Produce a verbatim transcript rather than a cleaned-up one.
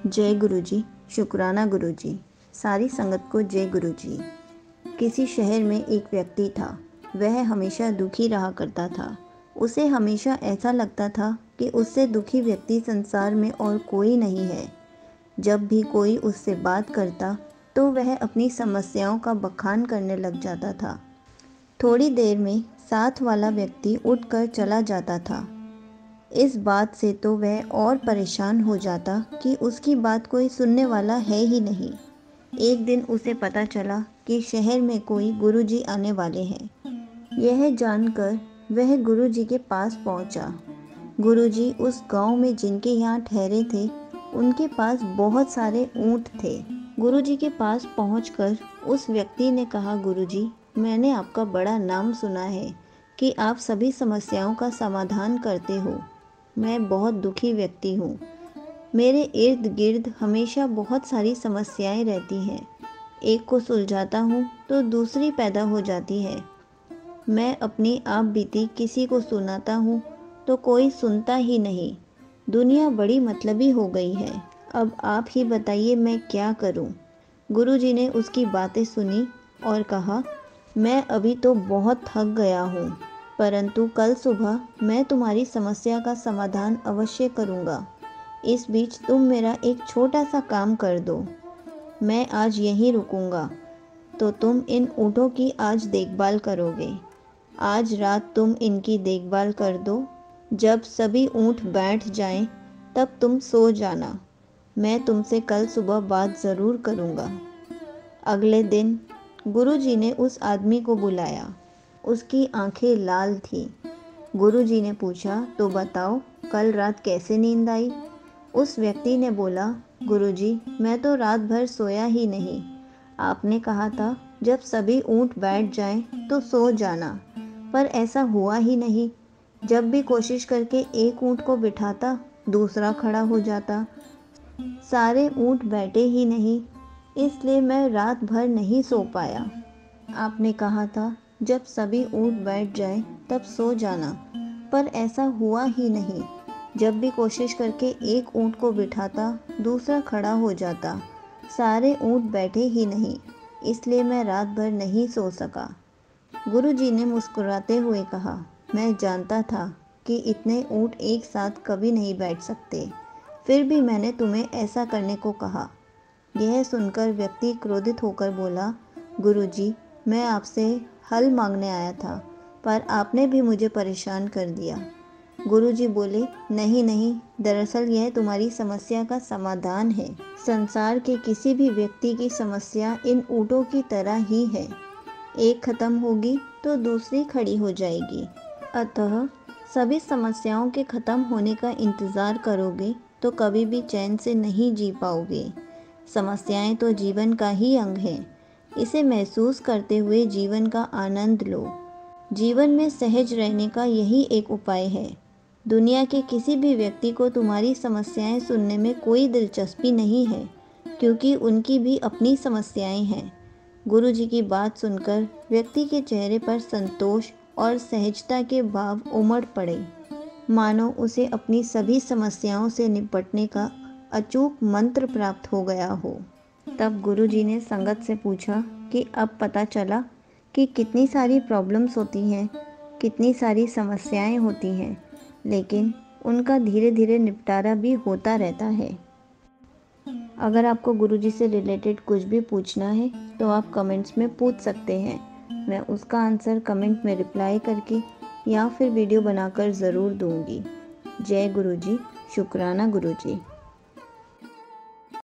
जय गुरुजी, शुक्राना गुरुजी। सारी संगत को जय गुरुजी। किसी शहर में एक व्यक्ति था। वह हमेशा दुखी रहा करता था। उसे हमेशा ऐसा लगता था कि उससे दुखी व्यक्ति संसार में और कोई नहीं है। जब भी कोई उससे बात करता तो वह अपनी समस्याओं का बखान करने लग जाता था। थोड़ी देर में साथ वाला व्यक्ति उठकर चला जाता था। इस बात से तो वह और परेशान हो जाता कि उसकी बात कोई सुनने वाला है ही नहीं। एक दिन उसे पता चला कि शहर में कोई गुरुजी आने वाले हैं। यह जानकर वह गुरुजी के पास पहुंचा। गुरुजी उस गांव में जिनके यहाँ ठहरे थे, उनके पास बहुत सारे ऊंट थे। गुरुजी के पास पहुंचकर उस व्यक्ति ने कहा, गुरुजी, मैंने आपका बड़ा नाम सुना है कि आप सभी समस्याओं का समाधान करते हो। मैं बहुत दुखी व्यक्ति हूँ। मेरे इर्द गिर्द हमेशा बहुत सारी समस्याएं रहती हैं। एक को सुलझाता हूँ तो दूसरी पैदा हो जाती है। मैं अपनी आप बीती किसी को सुनाता हूँ तो कोई सुनता ही नहीं। दुनिया बड़ी मतलबी हो गई है। अब आप ही बताइए मैं क्या करूँ। गुरुजी ने उसकी बातें सुनी और कहा, मैं अभी तो बहुत थक गया हूँ, परंतु कल सुबह मैं तुम्हारी समस्या का समाधान अवश्य करूँगा। इस बीच तुम मेरा एक छोटा सा काम कर दो। मैं आज यहीं रुकूँगा तो तुम इन ऊँटों की आज देखभाल करोगे। आज रात तुम इनकी देखभाल कर दो। जब सभी ऊँट बैठ जाएं, तब तुम सो जाना। मैं तुमसे कल सुबह बात ज़रूर करूँगा। अगले दिन गुरुजी ने उस आदमी को बुलाया। उसकी आंखें लाल थीं। गुरुजी ने पूछा, तो बताओ कल रात कैसे नींद आई? उस व्यक्ति ने बोला, गुरुजी, मैं तो रात भर सोया ही नहीं। आपने कहा था जब सभी ऊँट बैठ जाएं तो सो जाना, पर ऐसा हुआ ही नहीं। जब भी कोशिश करके एक ऊँट को बिठाता, दूसरा खड़ा हो जाता। सारे ऊँट बैठे ही नहीं, इसलिए मैं रात भर नहीं सो पाया। आपने कहा था जब सभी ऊँट बैठ जाएं तब सो जाना, पर ऐसा हुआ ही नहीं। जब भी कोशिश करके एक ऊँट को बिठाता, दूसरा खड़ा हो जाता। सारे ऊँट बैठे ही नहीं, इसलिए मैं रात भर नहीं सो सका। गुरुजी ने मुस्कुराते हुए कहा, मैं जानता था कि इतने ऊँट एक साथ कभी नहीं बैठ सकते, फिर भी मैंने तुम्हें ऐसा करने को कहा। यह सुनकर व्यक्ति क्रोधित होकर बोला, गुरुजी, मैं आपसे हल मांगने आया था, पर आपने भी मुझे परेशान कर दिया। गुरुजी बोले, नहीं नहीं, दरअसल यह तुम्हारी समस्या का समाधान है। संसार के किसी भी व्यक्ति की समस्या इन ऊँटों की तरह ही है। एक खत्म होगी तो दूसरी खड़ी हो जाएगी। अतः सभी समस्याओं के खत्म होने का इंतज़ार करोगे तो कभी भी चैन से नहीं जी पाओगे। समस्याएं तो जीवन का ही अंग हैं। इसे महसूस करते हुए जीवन का आनंद लो। जीवन में सहज रहने का यही एक उपाय है। दुनिया के किसी भी व्यक्ति को तुम्हारी समस्याएं सुनने में कोई दिलचस्पी नहीं है, क्योंकि उनकी भी अपनी समस्याएं हैं। गुरुजी की बात सुनकर व्यक्ति के चेहरे पर संतोष और सहजता के भाव उमड़ पड़े, मानो उसे अपनी सभी समस्याओं से निपटने का अचूक मंत्र प्राप्त हो गया हो। तब गुरुजी ने संगत से पूछा कि अब पता चला कि कितनी सारी प्रॉब्लम्स होती हैं, कितनी सारी समस्याएं होती हैं, लेकिन उनका धीरे धीरे निपटारा भी होता रहता है। अगर आपको गुरुजी से रिलेटेड कुछ भी पूछना है तो आप कमेंट्स में पूछ सकते हैं। मैं उसका आंसर कमेंट में रिप्लाई करके या फिर वीडियो बनाकर ज़रूर दूंगी। जय गुरुजी, शुक्राना गुरुजी।